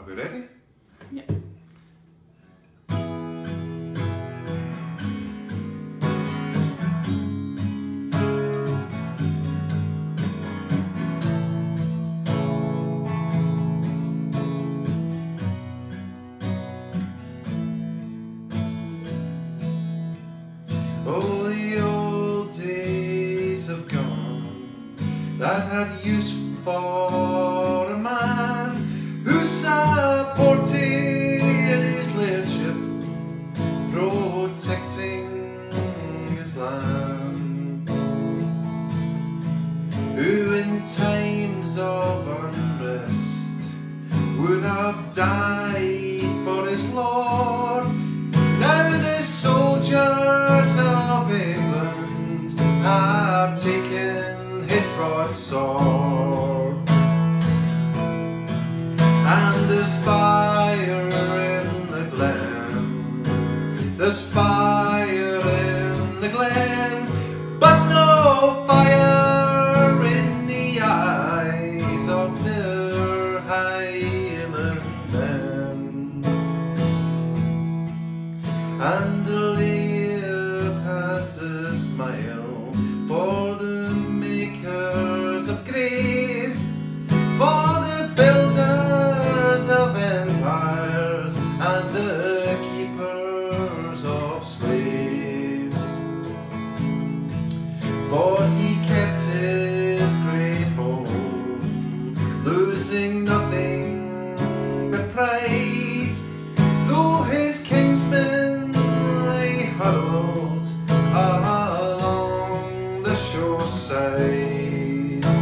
Are we ready? Yeah. Oh, the old days have gone that had use for a man who supported his lordship, protecting his land, who in times of unrest would have died for his lord. Now the soldiers of England have taken his broadsword, and there's fire in the glen, there's fire in the glen, but no fire in the eyes of their Highland men. And the laird has a smile for the makers of graves, for the builders of empires and the keepers of slaves. For he kept his great home, losing nothing but pride, though his kinsmen lay huddled along the shoreside.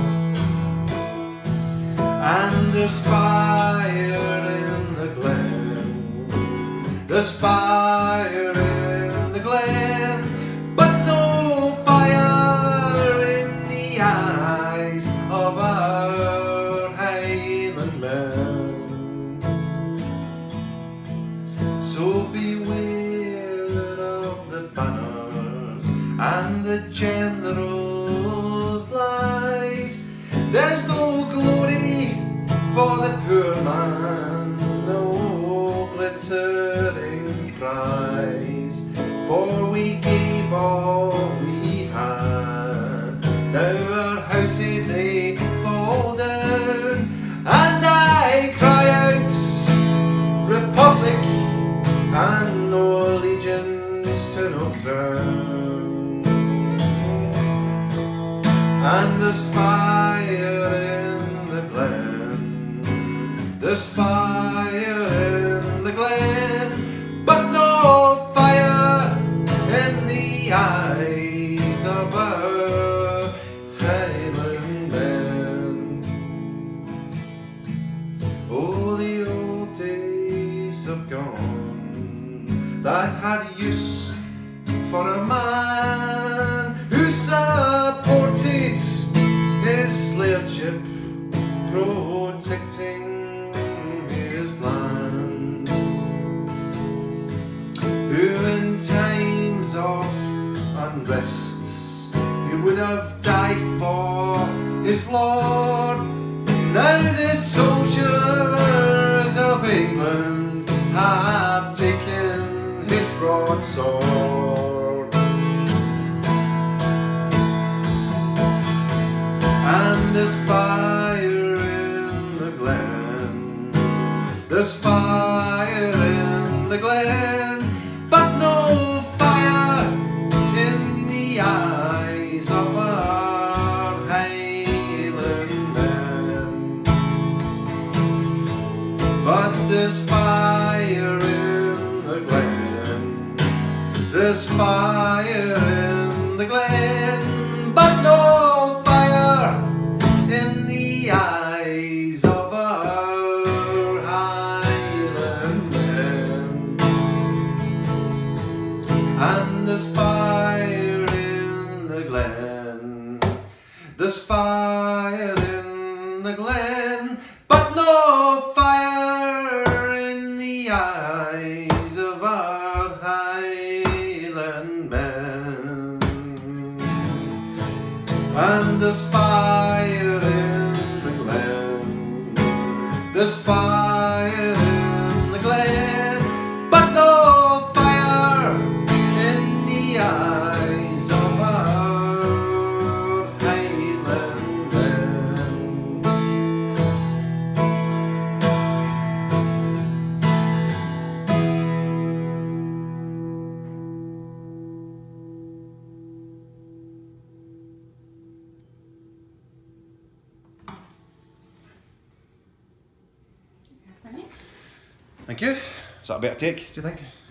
And there's fire in the glen, there's fire in the glen, but no fire in the eyes of our Highland men. So beware of the banners and the general's lies. There's no glory for the poor man, no glittering prize, for we gave all we had. Now our houses they fall down, and I cry out, Republic, and no allegiance to no crown. And there's fire in the glen, there's fire in the glen, but no fire in the eyes of our Highland men. Oh, the old days have gone that had use for a man who supported his lordship, protecting his land, who in times of unrest he would have died for his lord. Now the soldiers of England have taken his broadsword, and there's fire in the glen, there's fire in the glen, but no fire in the eyes of our Highland men. But there's fire in the glen, there's fire in the glen, but no fire in the eyes of our Highland men. And there's fire in the glen, there's fire in the glen, but no fire in the eyes of our Highland men. And there's fire in the glen, there's fire fire in the glen, but no fire in the eyes of our Highland men. Thank you. Is that a better take, do you think?